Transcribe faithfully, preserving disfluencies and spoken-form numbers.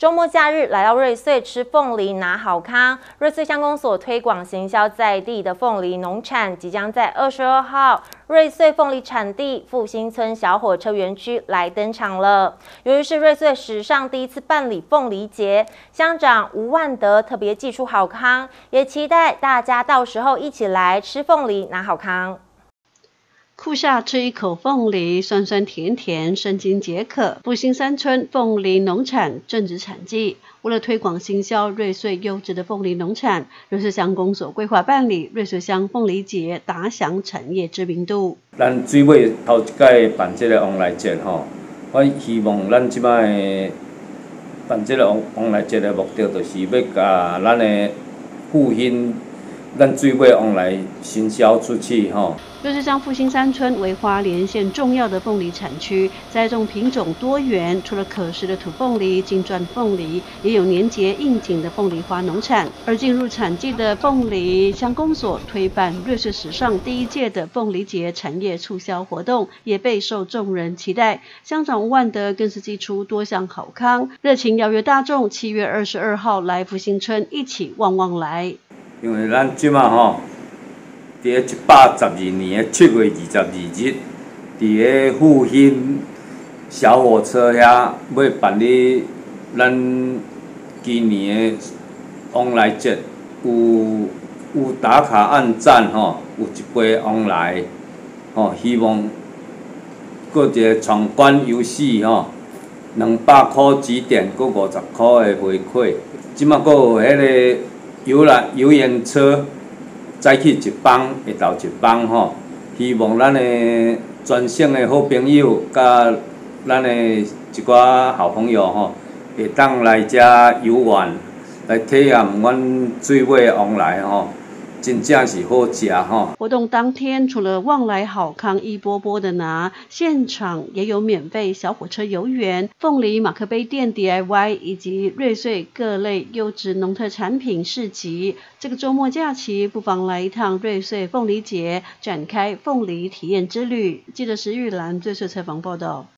周末假日来到瑞穗吃凤梨拿好康，瑞穗乡公所推广行销在地的凤梨农产，即将在二十二号瑞穗凤梨产地复兴村小火车园区来登场了。由于是瑞穗史上第一次办理凤梨节，乡长吴万德特别祭出好康，也期待大家到时候一起来吃凤梨拿好康。 酷夏吃一口凤梨，酸酸甜甜，生津解渴。复兴三村凤梨农产正值产季，为了推广行销瑞穗优质的凤梨农产，瑞穗乡公所规划办理瑞穗乡凤梨节，打响产业知名度。 咱水尾头一届办这个往来节吼，我希望咱即摆办这个往往来节的目的，就是要甲咱的复兴。咱水尾往来行销出去吼。 瑞穗乡复兴三村为花莲县重要的凤梨产区，栽种品种多元，除了可食的土凤梨、金钻凤梨，也有年节应景的凤梨花农产。而进入产季的凤梨乡公所推办瑞穗史上第一届的凤梨节产业促销活动，也备受众人期待。乡长吴万德更是祭出多项好康，热情邀约大众七月二十二号来复兴村一起旺旺来。 因为咱即马吼，伫个一百十二年的七月二十二日，伫个复兴小火车遐要办理咱今年的往来节，有有打卡按赞吼，有一杯往来吼，希望搁一个闯关游戏吼，两百块指点，搁五十块的回馈，即马搁有迄个。游览游园车早起一班，下昼一班吼，希望咱的全省的好朋友，甲咱的一寡好朋友吼，会当来遮游玩，来体验阮水尾往来吼。真正是好食吼！ 活动当天，除了旺来好康一波波的拿，现场也有免费小火车游园、凤梨马克杯店 D I Y 以及瑞穗各类优质农特产品市集。这个周末假期，不妨来一趟瑞穗凤梨节，展开凤梨体验之旅。记者石玉兰瑞穗采访报道。